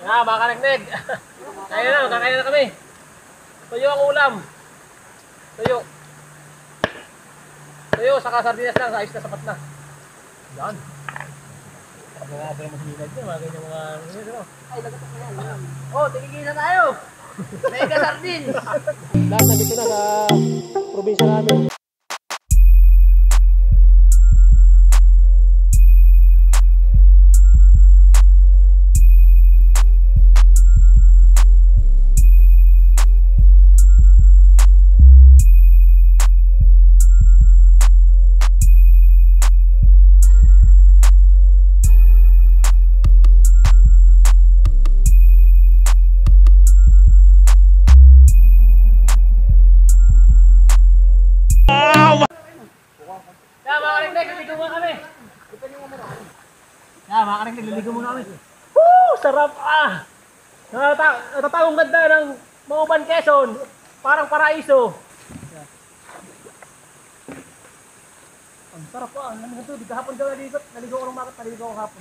Mga kaneknek. Kaya na, kakain na kami. Tuyo ang ulam. Tuyo. Tuyo, saka sardinas lang. Ayos na, sapat na. Yan. Pag mga pa yung masinag niya, mga ganyan mga... Ay, lagatok na yan. Oh, tigigil na tayo. Mega sardines. Lahat nandito na sa probinsya namin. Nililigo muna kami. Woo! Sarap ah! Natatawang ganda ng Mauban, Quezon. Parang paraiso. Ang sarap ah. Ano nga ito? Di kahapon daw naligo. Naligo ko ng makat. Naligo ko kahapon.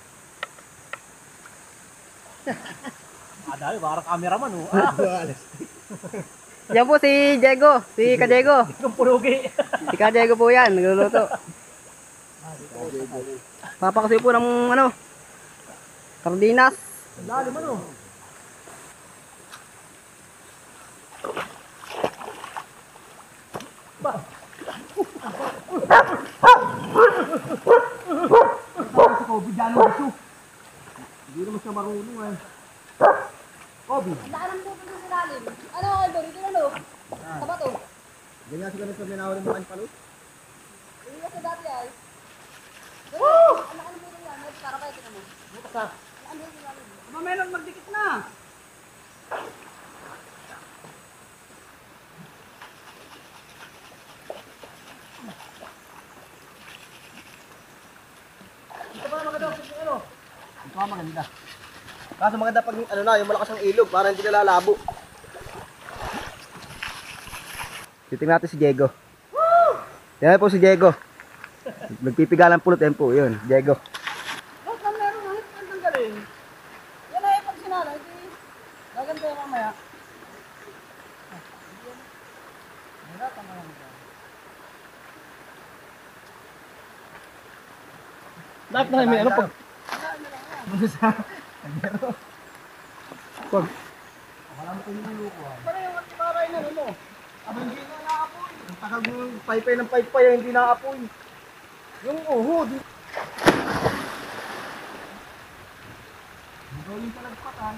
Dahil parang cameraman oh. Yan po si Diego. Si Ka-Diego. Yung purugi. Si Ka-Diego po yan. Nagluluto. Papakasuyo po ng ano, sardinas. Lalim ano? Ba? Si Kobe dyan ang gusto. Hindi naman siya marunong eh. Kobe. Naalam po po sa lalim. Ano ako ito? Dito na no? Sa bato. Ganyan siguro sa minawa ng mga palo. Hindi kasi dati ay. Woo! Ano mo yan? Para ba ito mo? Bukas ah. Ano mo yan? Mamelon, magdikit na. Ito pa maganda ang ano? Ito ang maganda. Kaso maganda pag ano na, yung malakas ang ilog para hindi na lalabo. Titingnan natin si Diego. Yan po si Diego. Nagpipigalan pulot yan po, yun, Diego. Huwag na meron ang ang galing. Yan ay pag sinala, hindi. Gaganda yung mamaya. Lahat na may ano pag... Pag... Wala mo kung niluluko ah. Para yung atikaray na ano. Aba hindi na naapoy. Ang takag mo yung paypay ng paypay hindi naapoy. Yung uhod. Ikaw yung palagpatan.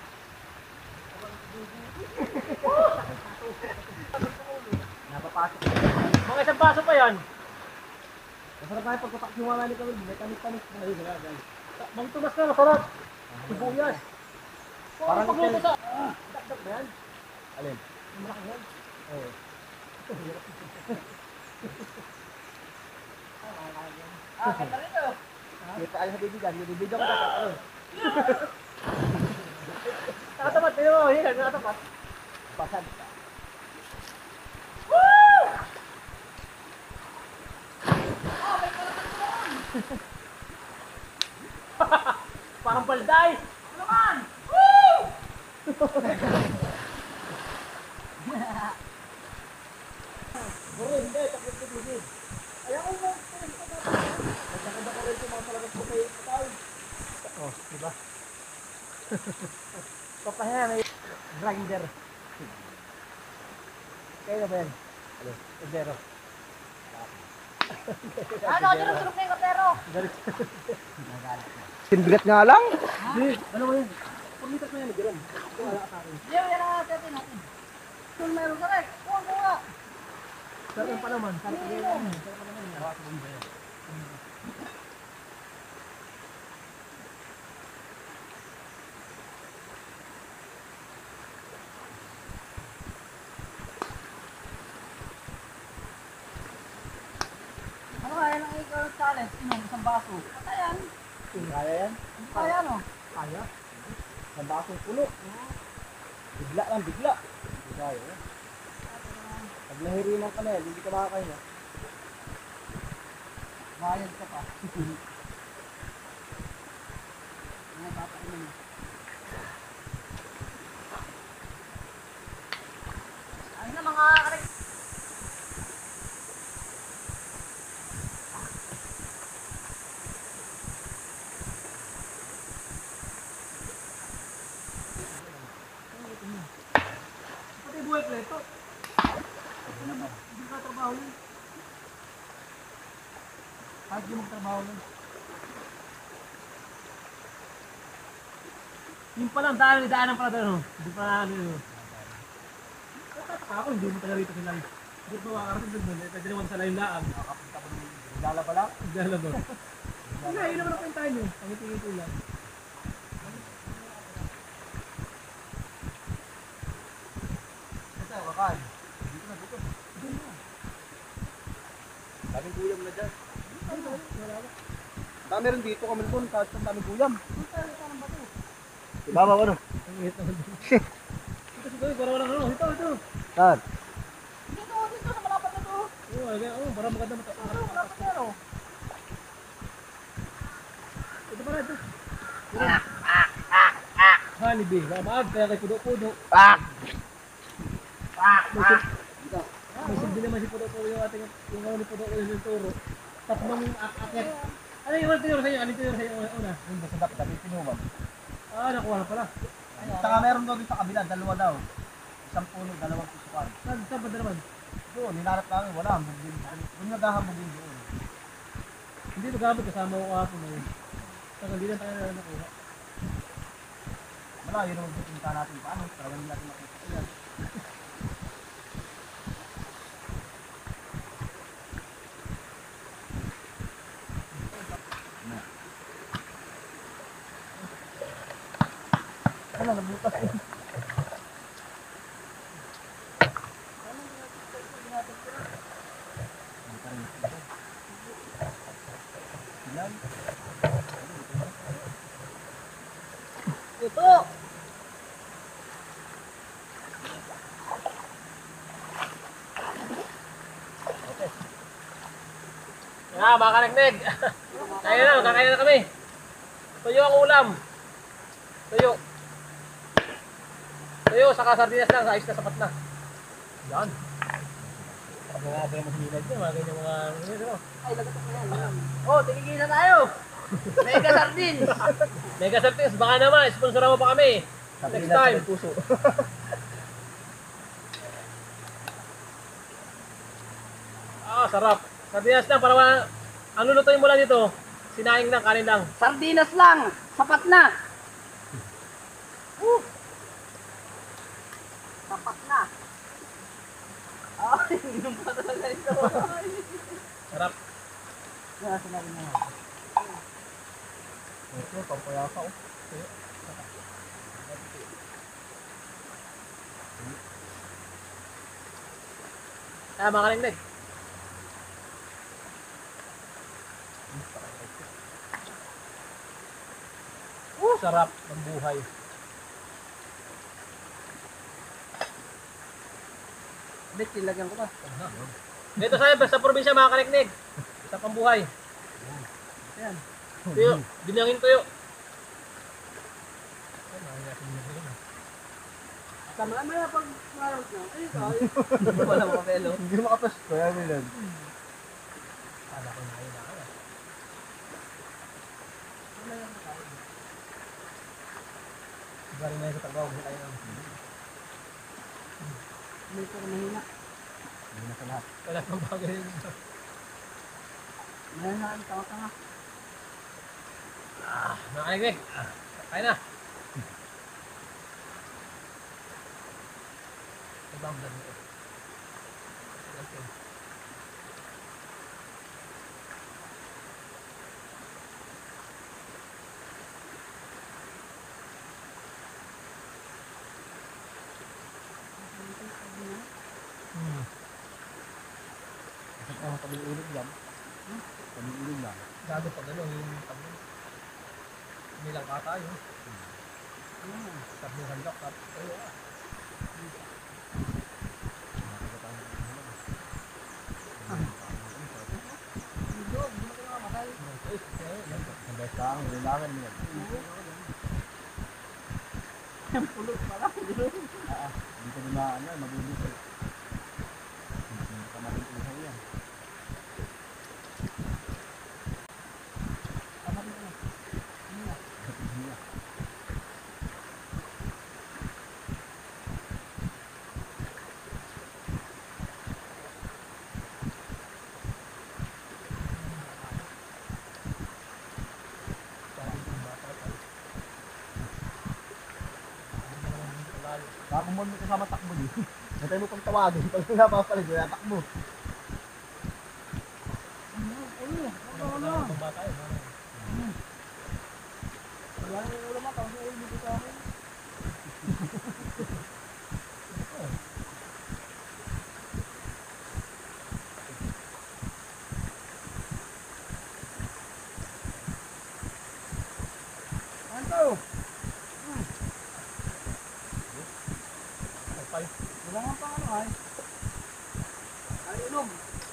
Napapasok. Mga isang baso pa yan. Masarap tayo pagkatak yung mga nalik kami. May tanik-tanik. Bang tumas na masarap. Sibuyas. Parang pagluto sa... Dakdak ba yan? Alin? Malaki yan. Oo. Kanta rin ito. May tayo sa bibigan. May bibigan ko tayo. Nakatapat. Tignan mo. Yan. Nakatapat. Pasad. Woo! Parang balday. Ano naman? Woo! Bro, hindi. Takot ko din. Ayaw ko mo. Nagkakanda ko rin yung mga salamat ko kay Patay. Oh, diba? Papahinga may grinder. Kaya na ba yan? Ano? Kaldero. Ano? Sunok na yung kapero. Sinbigat nga lang. Hindi, ano ba yan? Pagmitas na yan, Jerome. Wala ka sa akin. Hindi, yan ang natin natin. Kung meron ka rin. Kuha ko nga. Sarap pa naman. Sarap pa naman. Sarap pa naman. Sarap pa naman. Ano kaya ng ikaw challenge? Inom isang baso. Kaya yan. Kaya yan? Kaya no? Kaya? Sa basong puno. Bigla lang, bigla. Kaya yan. Pag nahiriman ka na yan, hindi ka makakain. Bayad ka pa. Ano, Kahit di magtrabaho nun. Yung palang daanan pala doon. Hindi pa na ano yun. Tataka ako, hindi mo talaga rito sila. Hindi pa makakarating doon. Pwede naman sa layong laang. Nakapunta ko ng Gala ba lang? Dala ba? Hindi, yun naman ang pintahan nyo. Pangiti-ngiti lang. Ito, kakain. Dito na, dito. Daming guyam na dyan. Dami rin dito kami doon, kahit ang daming guyam. Ibaba ko no? Ang ingit naman doon. Ito siguro, para walang ano. Ito, ito. Saan? Dito, dito sa malapad na to. Oo, para maganda mata. Malapad na ano. Ito pala, ito. Honeybee. Baka maag, kaya kay Pudo-Pudo. May silbi naman si Pudo-Pudo yung ating, yung ano ni Pudo-Pudo yung turo. Tatlong akyat. Ano yung tinuro sa inyo? Ano yung tinuro sa inyo una? Yung sa dapat, dapat pinuwag. Nakuha na pala. Saka meron doon sa kabila, dalawa daw. Isang puno, dalawang pusukan. Saan ba na naman? Doon, hinarap namin, wala. Doon naghahamugin doon. Hindi magamit kasama ko kahapon na yun. Saka hindi lang tayo na nakuha. Wala, yun ang pupunta natin. Paano? Talagang hindi natin makikita yan. Ano, nagbukas eh. Ito. Mga kanekneg. Kakain na kami. Tuyo ang ulam. Tuyo. Tuyo, saka sardinas lang, ayos na sapat na. Yan. Pag mga ba yung masinilad niya, mga ganyan mga... Ay, lagot ko yan. Oh, tigigil na tayo. Mega sardine. Mega Sardines, baka naman, sponsoran mo pa kami. Next time. Puso. Sarap. Sardinas lang, para wala... Ang lulutuin mo lang dito, sinaing lang, kanin lang. Sardinas lang. Sapat na. Sapat na. Ay, inom pa talaga ito. Sarap. Kaya sinabi mo. Ito, pampayaka oh. Mga kanekneg. Sarap ng buhay. Bet, ilagyan ko pa. Dito sa probinsya mga kanekneg. Sa pambuhay. Ayan. Tuyo, binangin tuyo. Tama na yan pag marot na. Ay, ito. Wala mo kapelo. Hindi makapas. Kaya nila. Kala ko na yun ako. Galing na yun sa trabaho. Tayo ng... May ko mahina. Hindi na sa lahat. Wala pang bagay yun. Mahina ang tanga-tanga. Mga kanekneg. Kaya na. Ibang vlog nito. Okay. Ang pag-iulog yan. Pag-iulog lang. Gago pag ano, yung pag nilang kata yun. Sabi ng handok, ayun ah. Ang best lang, nilangan nila. Pulot pala. Hindi ko na ano, mabibigay. Kamarin usaw yan. Bago mo may kasama takbo din. Natay mo pang tawagin. Pag napapalig, wala takbo. Wala nang ulam ako. Kasi ulam dito sa akin. Anto! Wala nga pang ano ay. Ay, inom.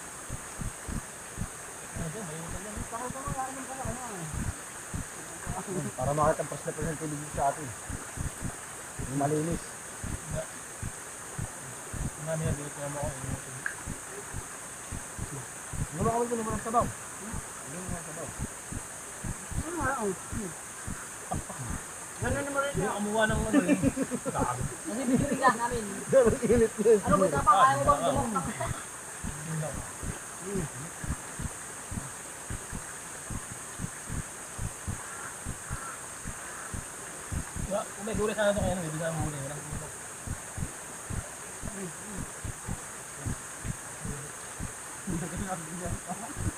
Pakal ka mga inom ka na ano ay. Para makita ang present tubig dito sa atin. Yung malinis. Namin na dito naman ako. Ano ba kami kung naman ang sabaw? Ano naman ang sabaw? Ano nga oh. Ganun naman rin. Yung amuha ng ano eh. Kasi bibigyan namin. Ganun init yun. Ano ba dapat kaya mo bang dumok? Kung may gulay sana ito kaya hindi na muli. Walang gulay. Hindi na